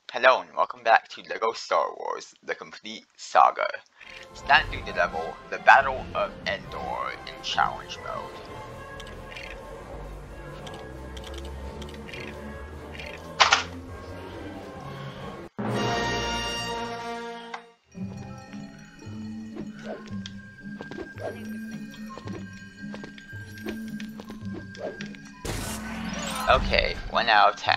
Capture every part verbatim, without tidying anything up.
Hello and welcome back to LEGO Star Wars: The Complete Saga. Stand through the level, the Battle of Endor in Challenge Mode. Okay, one out of ten.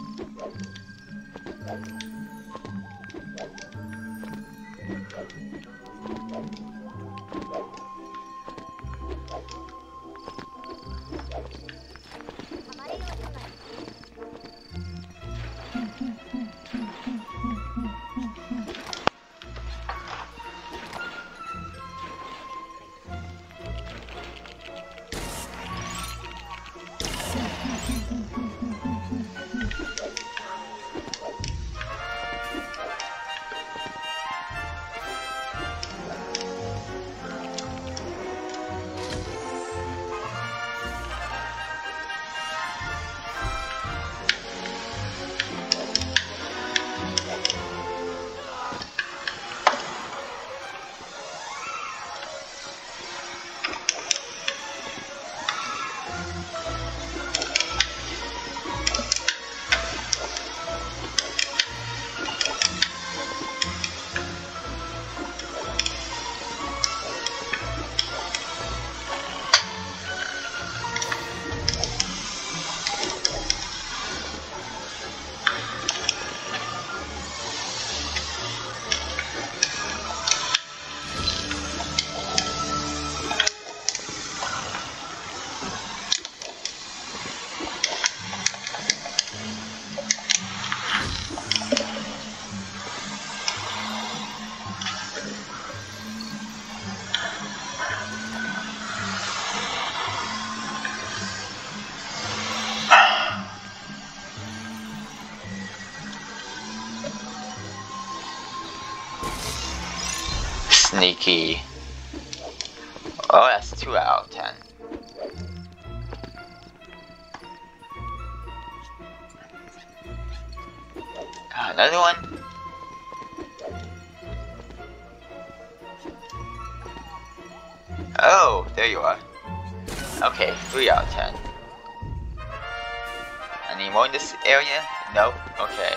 Sneaky. Oh, that's two out of ten. Ah, another one? Oh, there you are. Okay, three out of ten. Any more in this area? No? Okay.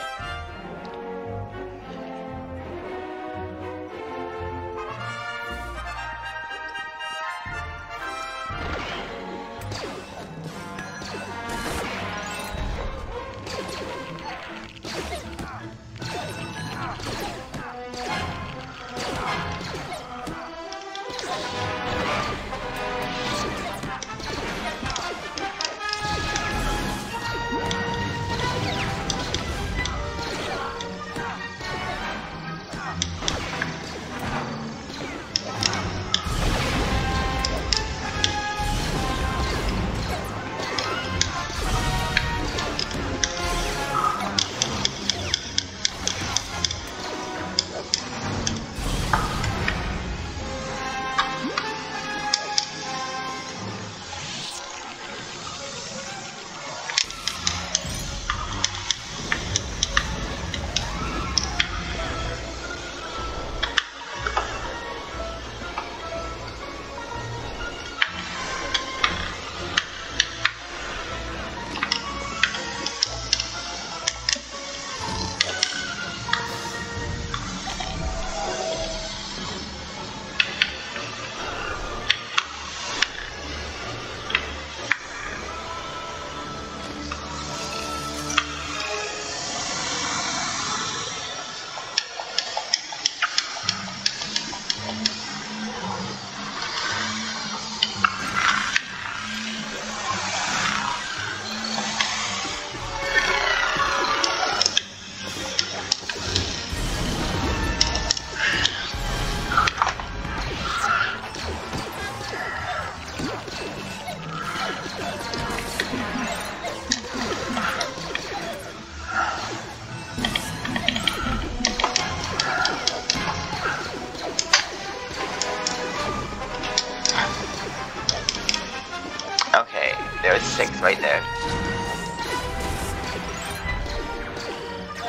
Okay, there's six right there.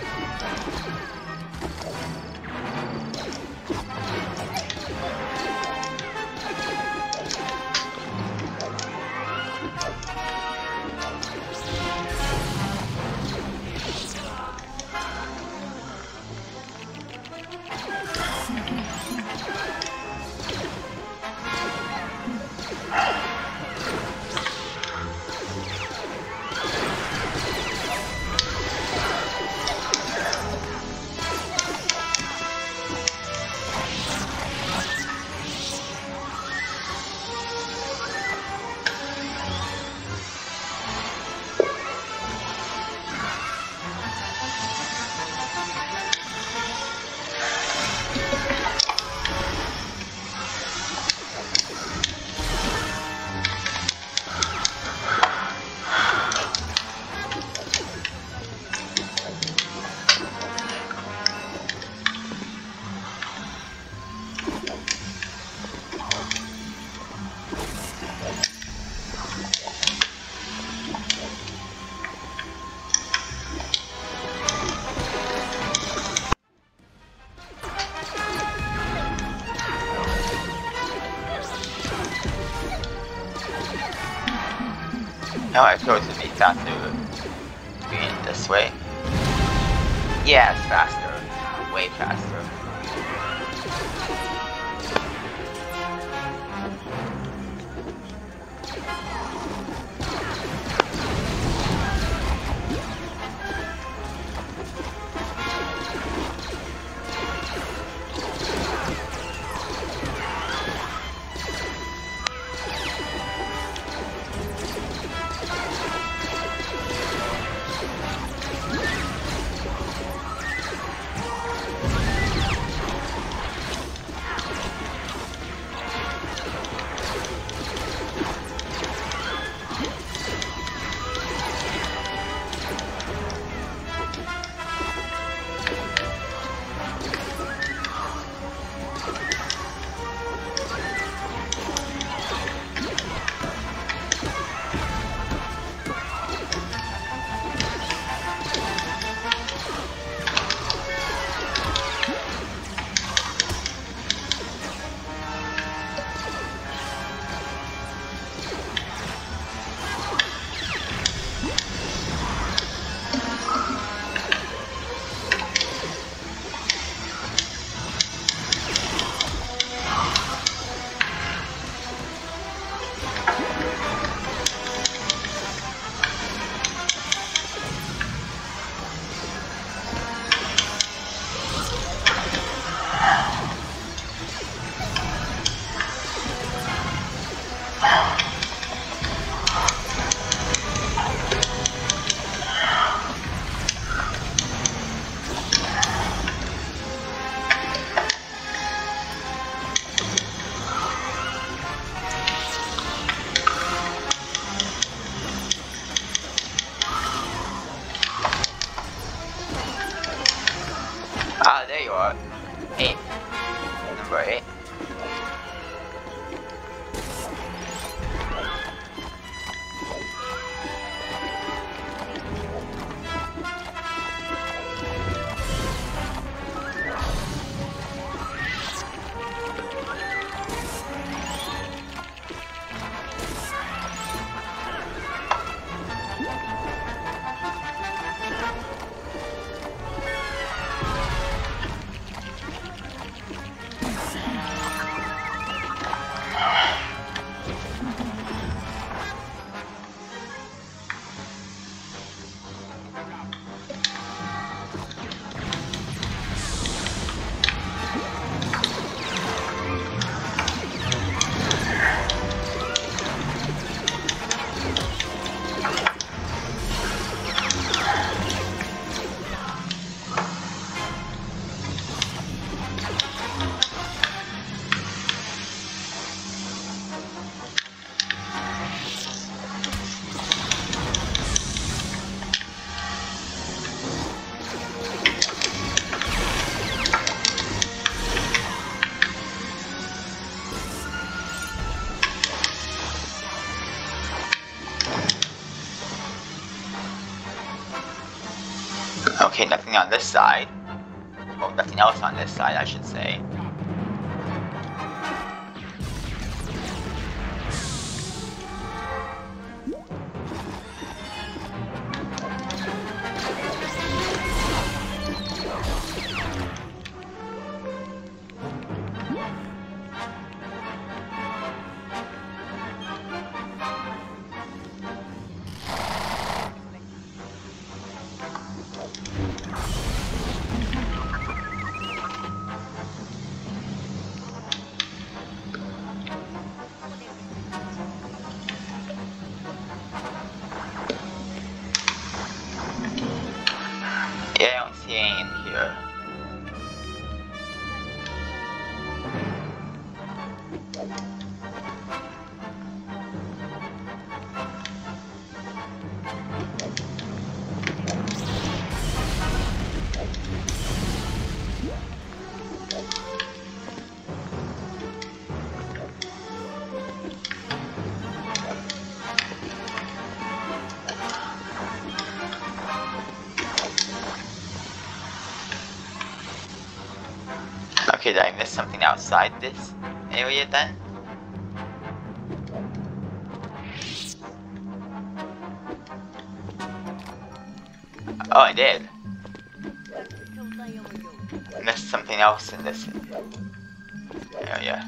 No, I suppose it'd be faster doing it this way. Yeah, it's faster. Way faster. Ah, there you are. Eight. Number eight. Okay, nothing on this side. Well, nothing else on this side, I should say. Yeah, I don't see any in here. Okay, did I miss something outside this area then? Oh, I did. I missed something else in this area.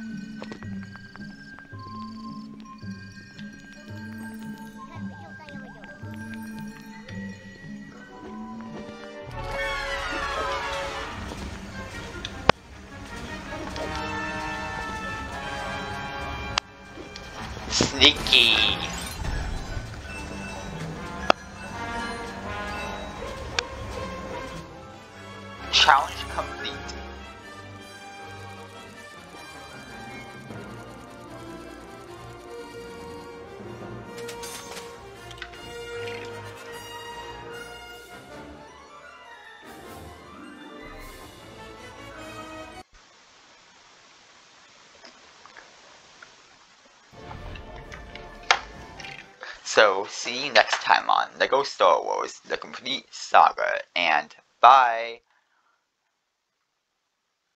Sneaky. Challenge complete. So, see you next time on LEGO Star Wars: The Complete Saga, and bye!